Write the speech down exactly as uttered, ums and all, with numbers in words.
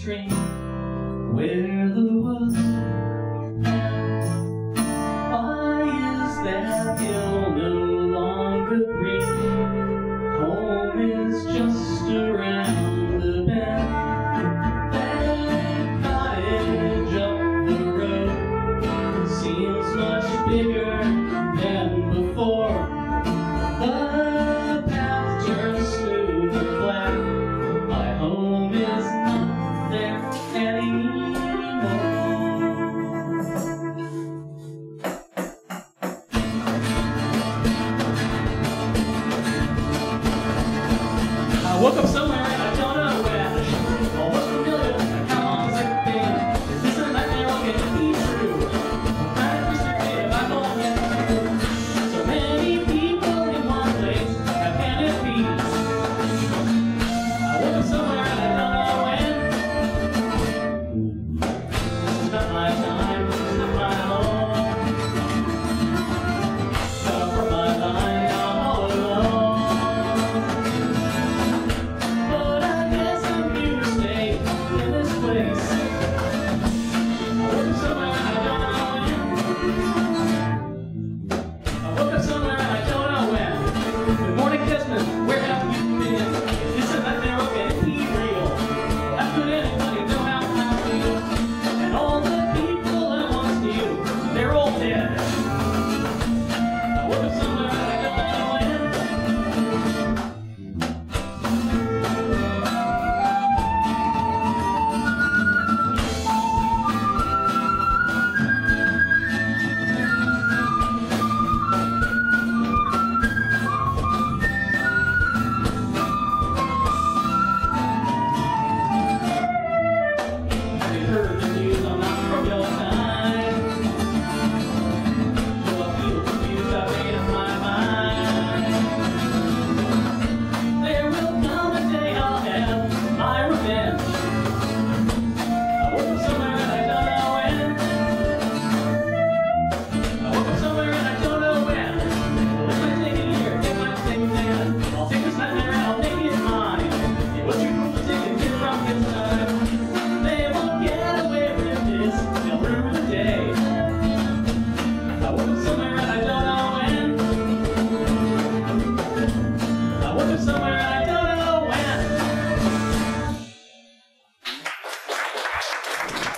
stream where the woods end. Why is that hill no longer green? Home is just around the bend. That cottage up the road seems much bigger than before. The path turns smooth and flat. My home is not there anymore. I woke up somewhere and I don't know where. All was familiar, how long has it been? Is this a nightmare or can it be true? I'm restricted if I don't get through. So many people in one place, how can it be? I woke up somewhere and I don't know when. This is not my time, this is not my home. Cut off from my mind, I'm all alone. But I guess I'm here to stay in this place. I woke up somewhere and I don't know when. I woke up somewhere and I don't know when. Good morning, Desmond. Where have you been? Is this a nightmare or can it be real? How could anybody know how I feel? And all the people I once knew, they're all dead. I woke up somewhere and I don't know when. Have you heard the news? I'm not from your time. Though I feel confused, I've made up my mind. There will come a day I'll have my revenge. I woke up somewhere and I don't know when. I woke up somewhere and I don't know when. Well, it might take a year, it might take a man. I'll take this nightmare and I'll make it mine. It was too cruel to take and get from his time. They won't get away with this, they'll ruin the day. I woke up somewhere and I don't know when. I woke up somewhere and I don't know when.